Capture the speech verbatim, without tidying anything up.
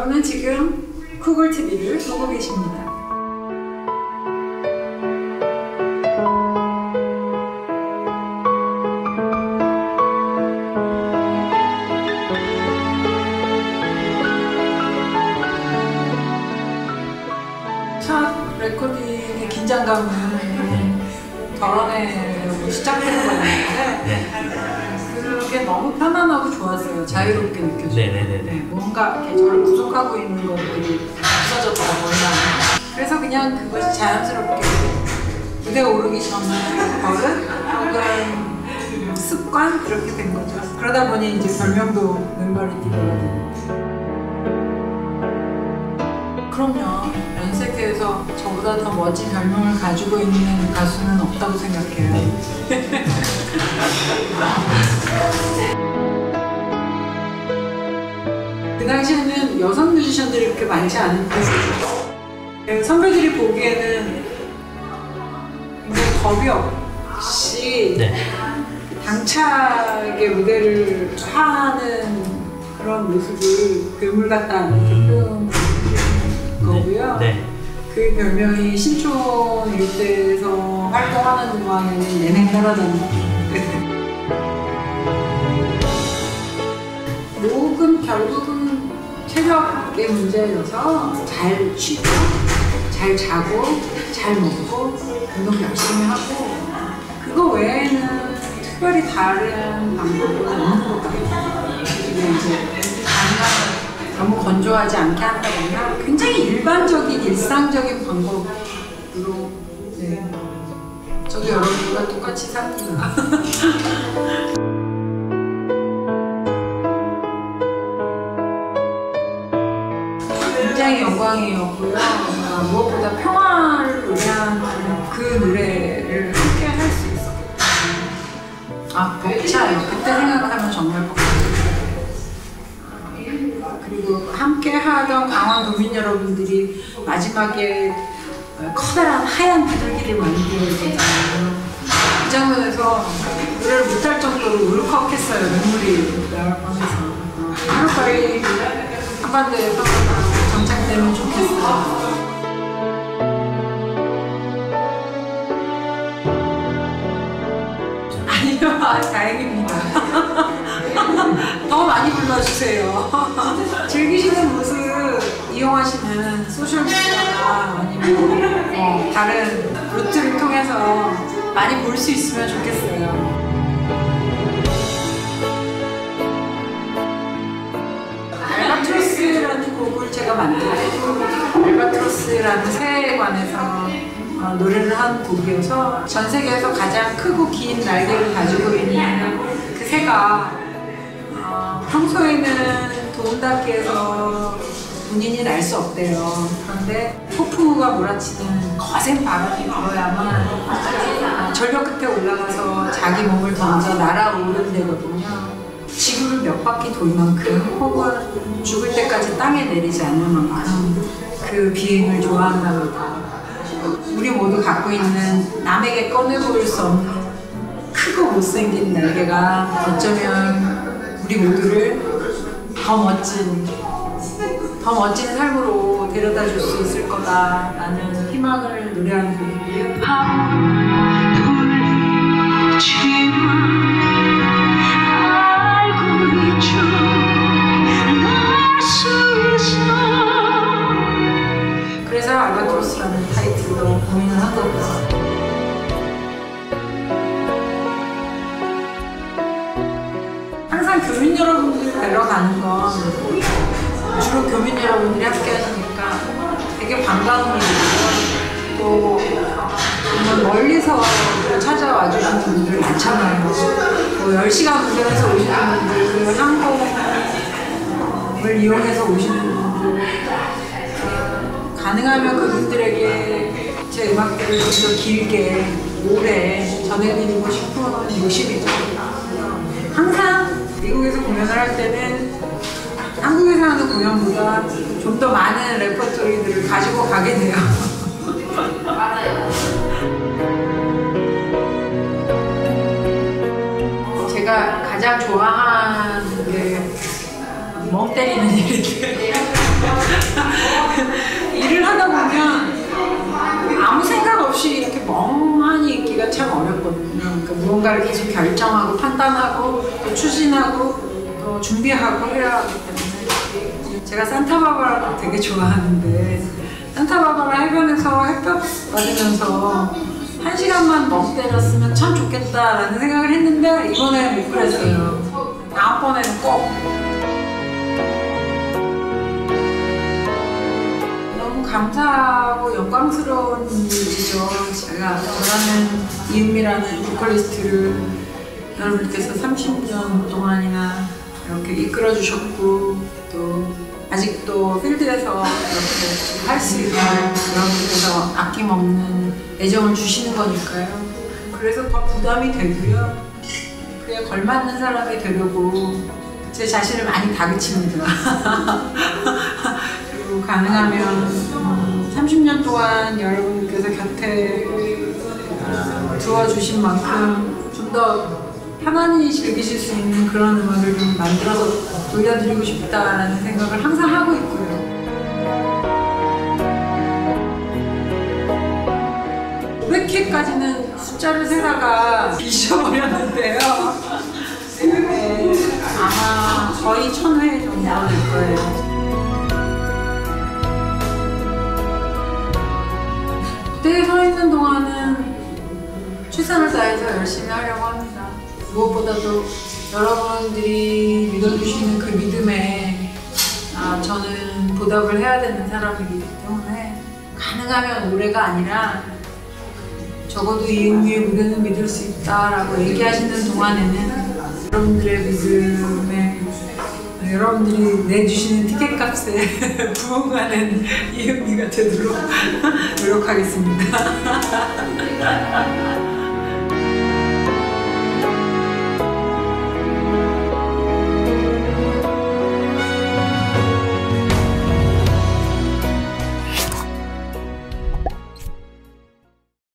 저는 지금 쿠글티비를 보고 계십니다. 첫 레코딩의 긴장감을 덜어내고 시작하는 거였는데 그게 너무 편안하고 좋았어요. 자유롭게 느껴져요. 네네네. 뭔가 이렇게 저를 구속하고 있는 것들이 없어졌다거나 그래서 그냥 그것이 자연스럽게 무대에 오르기 전에 버릇 혹은 습관 그렇게 된 거죠. 그러다 보니 이제 별명도 멤버리티가 되고. 그럼요. 전 세계에서 저보다 더 멋진 별명을 가지고 있는 가수는 없다고 생각해요. 그 당시에는 여성 뮤지션들이 그렇게 많지 않은 편이었어요. 선배들이 보기에는 굉장히 겁이 없이 네. 당차게 무대를 하는 그런 모습을 괴물 같다는 음. 거고요. 네. 네. 그 별명이 신촌 일대에서 활동하는 동안에는 내내 따라다니고 목은 결국은 체력의 문제여서 잘 쉬고 잘 자고 잘 먹고 운동 열심히 하고 그거 외에는 특별히 다른 방법은 없는 것 같아요. 그리고 이제 너무 건조하지 않게 한다거나 굉장히 일반적인 일상적인 방법으로 네. 저도 여러분과 똑같이 삽니다. 굉장히 영광이었고요. 무엇보다 평화를 노래하는 그 노래를 함께 할 수 있었기 때문에 아 벅차요. 그때 생각하면 정말 벅차요. 그리고 함께 하던 강원도민 여러분들이 마지막에 커다란 하얀 비둘기를 만들어줬잖아요. 이 장면에서 노래를 못할 정도로 울컥했어요. 눈물이 나올 뻔해서 하루빨리 한반도에서 정착되면 좋겠어요. 아니요, 아, 다행입니다. 더 많이 불러주세요. 즐기시는 모습 이용하시는 소셜미디어나 아니면 어, 다른 루트를 통해서 많이 볼 수 있으면 좋겠어요. 알바트로스라는 곡을 제가 만들고 알바트로스라는 새에 관해서 어, 노래를 한 곡이어서 전 세계에서 가장 크고 긴 날개를 가지고 있는 그 새가 어, 평소에는 도움닫기에서 본인이 날 수 없대요. 그런데 폭풍우가 몰아치는 거센 바람이 불어야만 어, 절벽 끝에 올라가서 자기 몸을 던져 날아오른대거든요. 지구를 몇 바퀴 돌 만큼 혹은 죽을 때까지 땅에 내리지 않을 만큼 그 비행을 좋아한답니다. 우리 모두 갖고 있는 남에게 꺼내보일 수 없는 크고 못생긴 날개가 어쩌면 우리 모두를 더 멋진, 더 멋진 삶으로 데려다 줄 수 있을 거다라는 희망을 노래하는 곡이고요. 그래서 알바트로스라는 타이틀로 고민을 한 거고요. 항상 교민 여러분들 뵈러 가는 건 주로 교민 여러분들이 함께 하시니까 되게 반가운 일이고요. 또 정말 멀리서 찾아와 주시는 분들 많잖아요. 뭐 열 시간 운전해서 오시는 분들, 항공을 이용해서 오시는 분들 가능하면 그분들에게 제 음악들을 좀 더 길게 오래 전해드리고 싶은 욕심이죠. 항상 미국에서 공연을 할 때는 한국에서 하는 공연보다 좀 더 많은 레퍼토리들을 가지고 가게 돼요. 제가 가장 좋아하는 게 멍 때리는 일인데 참 어렵거든요. 그러니까 무언가를 계속 결정하고 판단하고 또 추진하고 또 준비하고 해야 하기 때문에 제가 산타바바라를 되게 좋아하는데 산타바바라 해변에서 햇볕 맞으면서 한 시간만 멍 때렸으면 참 좋겠다라는 생각을 했는데 이번에는 못 그랬어요. 다음번에는 꼭. 너무 감사하고 영광스러운 일이죠. 제가 좋아하는 이은미라는 보컬리스트를 여러분께서 삼십 년 동안이나 이렇게 이끌어 주셨고 또 아직도 필드에서 이렇게 할 수 있는 여러분께서 아낌없는 애정을 주시는 거니까요. 그래서 더 부담이 되고요. 그에 걸맞는 사람이 되려고 제 자신을 많이 다그칩니다. 그리고 가능하면 음, 삼십 년 동안 여러분께서 곁에 두어주신 만큼 좀 더 편안히 즐기실 수 있는 그런 음악을 좀 만들어서 돌려드리고 싶다라는 생각을 항상 하고 있고요. 오백 회까지는 숫자를 세다가 잊어버렸는데요. 네, 아마 거의 천 회 정도 될 거예요. 무대에 서 있는 동안은 최선을 다해서 열심히 하려고 합니다. 무엇보다도 여러분들이 믿어주시는 그 믿음에 아, 저는 보답을 해야 되는 사람이기 때문에 가능하면 올해가 아니라 적어도 이은미의 무대는 믿을 수 있다라고 얘기하시는 동안에는 여러분들의 믿음에 여러분들이 내주시는 티켓값에 부응하는 이은미가 되도록 노력하겠습니다.